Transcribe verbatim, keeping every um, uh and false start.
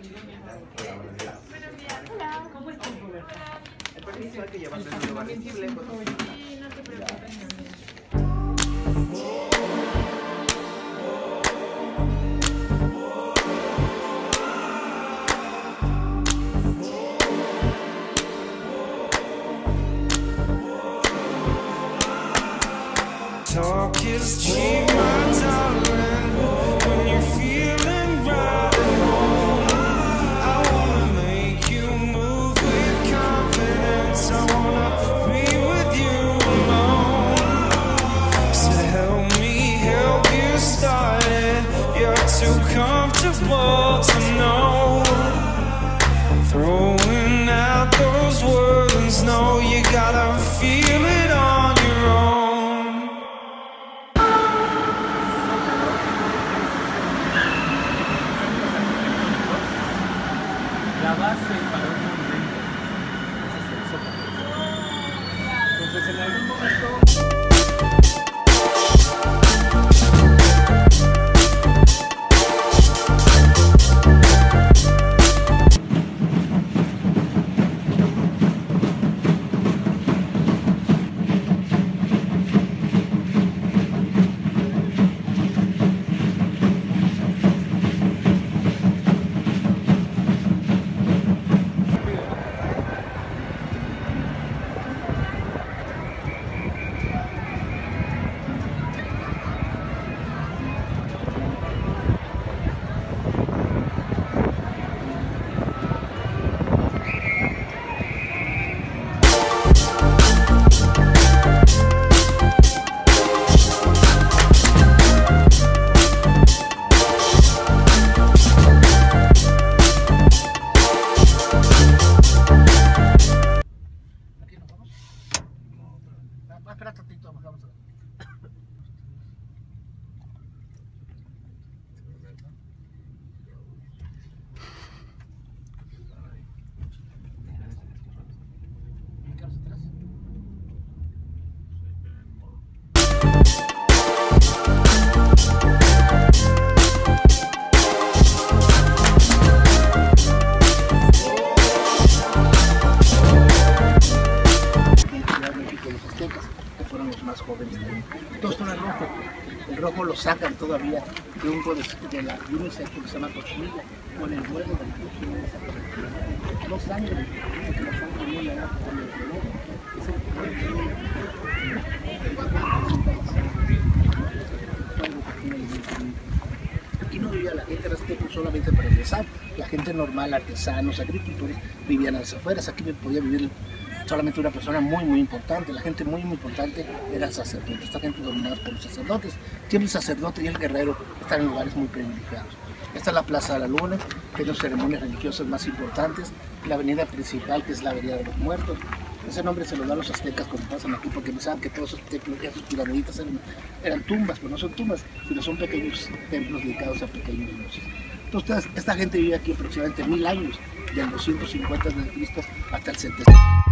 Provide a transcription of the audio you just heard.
Hola, ¿cómo estás? El permiso hay que llevarlo en un lugar visible. Sí, no te preocupes. Talk is cheap, my darling. When you're feeling right at home, I wanna make you move with confidence. I wanna be with you alone. So help me help you start it. You're too comfortable to know. Throwing out those words, no, you gotta feel it on your own. La base para un monumento es el zócalo. Entonces en algún momento espera tantito, vamos a ver. Que fueron los más jóvenes también. Todo esto era rojo. El rojo lo sacan todavía de un de la de un insecto que se llama cochinilla, con el huevo del cochinilla. No sangre, porque la sangre no le da con el huevo. Aquí no vivía la gente, era este solamente para ingresar. La gente normal, artesanos, agricultores, vivían a las afueras. Aquí podía vivir solamente una persona muy muy importante. La gente muy muy importante era el sacerdote. Esta gente dominada por los sacerdotes. Siempre el sacerdote y el guerrero están en lugares muy privilegiados. Esta es la Plaza de la Luna, que es las ceremonias religiosas más importantes. La avenida principal, que es la Avenida de los Muertos. Ese nombre se lo dan los aztecas cuando pasan aquí, porque pensaban que todos esos templos y esos piramiditas eran, eran tumbas, pero no son tumbas, sino son pequeños templos dedicados a pequeños dioses. Entonces esta gente vive aquí aproximadamente mil años, del doscientos cincuenta de Cristo hasta el setecientos.